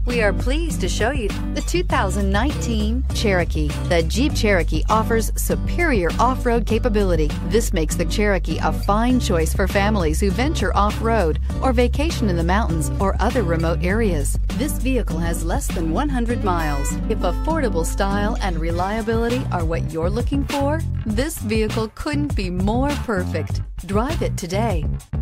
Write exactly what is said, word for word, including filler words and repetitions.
We are pleased to show you the two thousand nineteen Cherokee. The Jeep Cherokee offers superior off-road capability. This makes the Cherokee a fine choice for families who venture off-road or vacation in the mountains or other remote areas. This vehicle has less than one hundred miles. If affordable style and reliability are what you're looking for, this vehicle couldn't be more perfect. Drive it today.